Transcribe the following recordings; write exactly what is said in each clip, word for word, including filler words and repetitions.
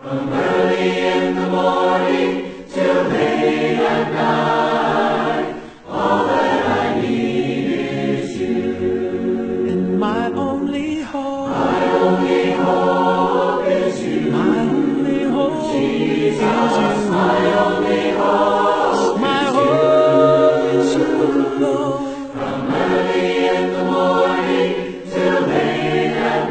From early in the morning till late at night, all that I need is you. And my only hope, my only hope is you. My only hope Jesus, is you. my only hope My is hope is you, Lord. From early in the morning till late at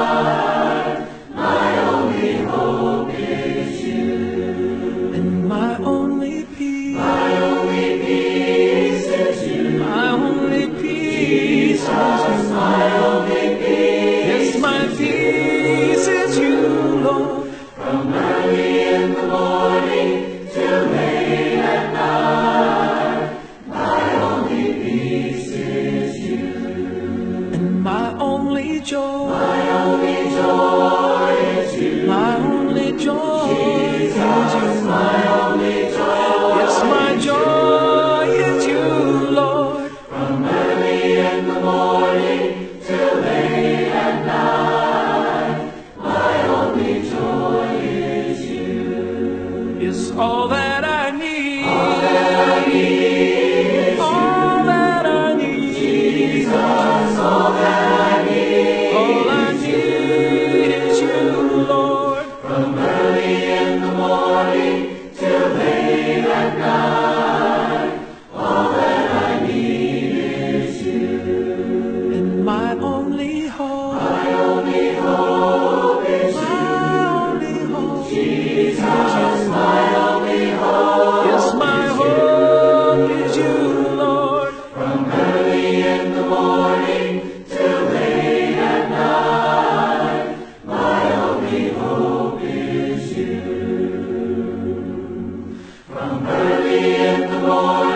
night, my only hope is you. And my only peace, my only peace is you. My only peace Jesus, is you. my only peace. Yes, my peace is you, Lord. From early in the morning till late at night, my only peace is you. And my only joy, my only joy is you. My only joy Jesus, is you. my only joy. Yes, my joy is you, Lord. From early in the morning till late at night, my only joy is you. Is all that I need. All that I need is All that I need. Jesus, all that I need. All I need is you, Lord. From early in the morning till late at night, all that I need is you. And my only hope, my only hope is you. My only hope Jesus, is you. my only hope. Yes, my hope is you, Lord. From early in the morning till late at night, my only hope is you. From early in the morning